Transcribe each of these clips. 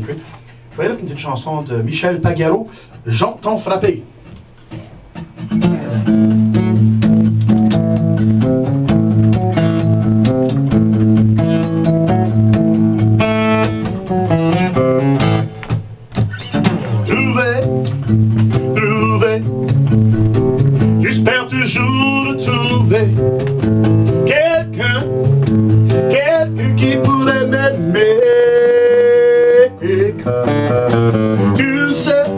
country. Je vais aller avec une petite chanson de Michel Pagaro, J'entends frapper. Trouver, j'espère toujours de trouver quelqu'un qui pourrait m'aimer. Tu sais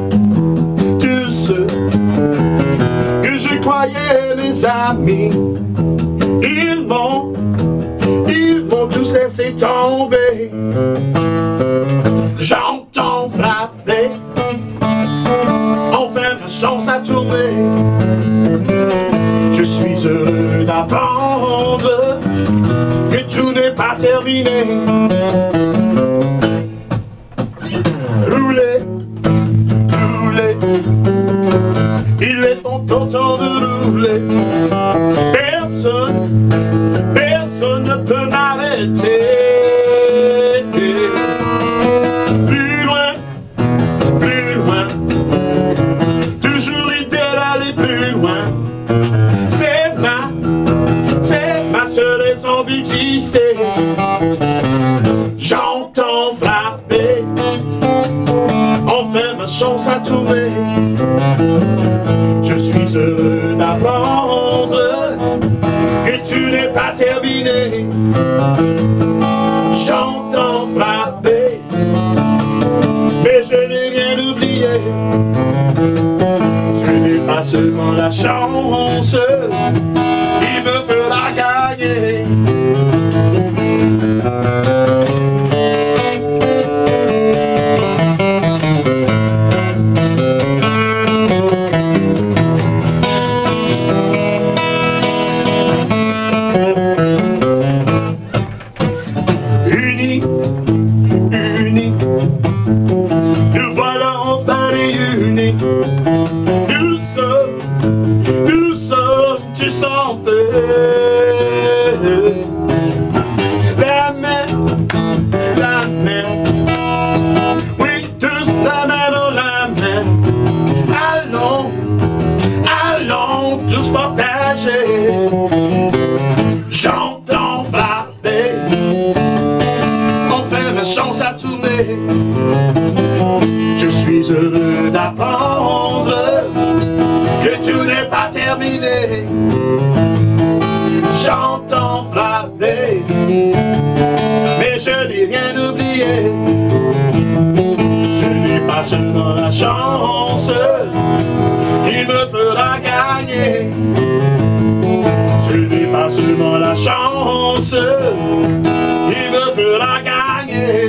que je croyais mes amis, ils m'ont tous laissé tomber. J'entends frapper, enfin ma chance a tourné. Je suis heureux d'apprendre que tout n'est pas terminé. Rouler, il est ton temps de rouler. Personne ne peut m'arrêter. Plus loin, toujours l'idée d'aller plus loin. C'est ma seule raison d'exister. J'entends frapper, enfin ma chance a tourné. Je suis heureux d'apprendre que tu n'es pas terminé. J'entends frapper, mais je n'ai rien oublié. Je n'ai pas seulement la chance, il me fera gagner. Unis, nous voilà enfin réunis. Nous sommes, tu sentais la main, oui, tous la main dans la main. Allons tous partager. J'entends frapper, enfin ma chance a tourné. Je suis heureux d'apprendre que tout n'est pas terminé. J'entends frapper, mais je n'ai rien oublié. Je n'ai pas seulement la chance, il me fera gagner. Je n'ai pas seulement la chance, il me fera gagner.